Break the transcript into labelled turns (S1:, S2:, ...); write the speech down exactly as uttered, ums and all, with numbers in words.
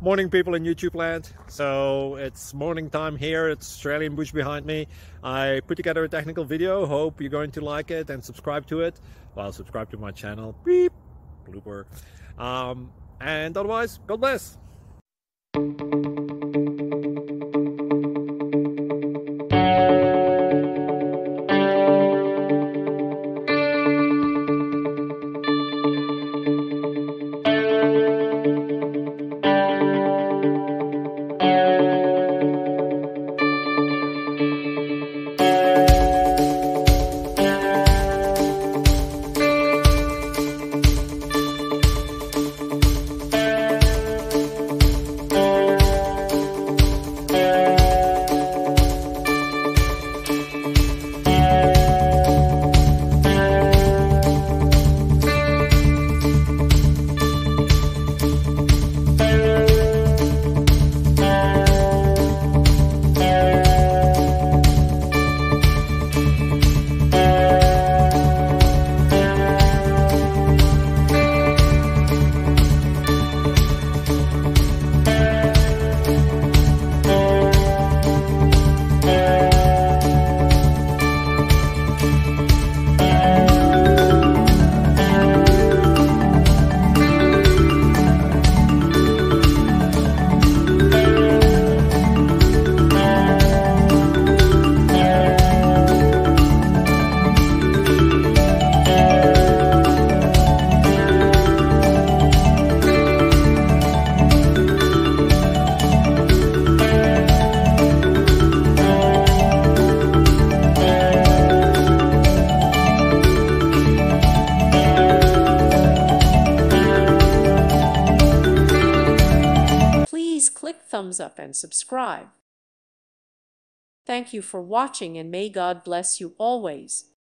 S1: Morning, people in YouTube land. So it's morning time here. It's Australian bush behind me. I put together a technical video. Hope you're going to like it and subscribe to it. Well, subscribe to my channel. Beep. Blooper. Um, and otherwise, God bless.
S2: Please click thumbs up and subscribe. Thank you for watching, and may God bless you always.